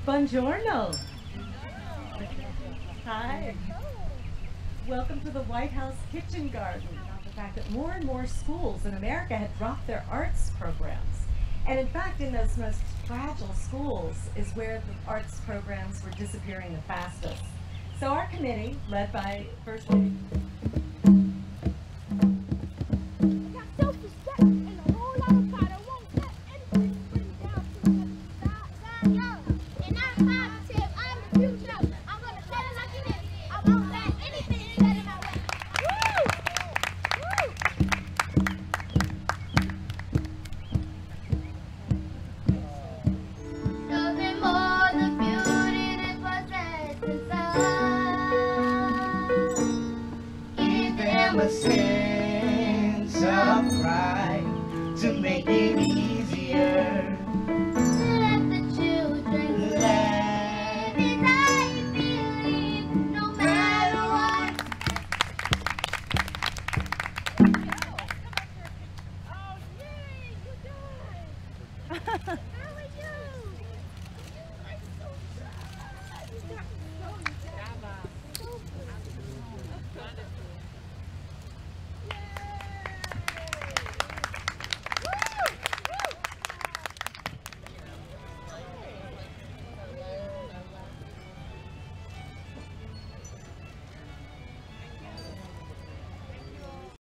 Buongiorno. Hi. Welcome to the White House Kitchen Garden. About the fact that more and more schools in America had dropped their arts programs. And in fact, in those most fragile schools is where the arts programs were disappearing the fastest. So our committee, led by First Lady a sense of pride to make it easier. Let the children let it I believe no matter what. Oh yay, you guys! How are you? I'm so proud. You got so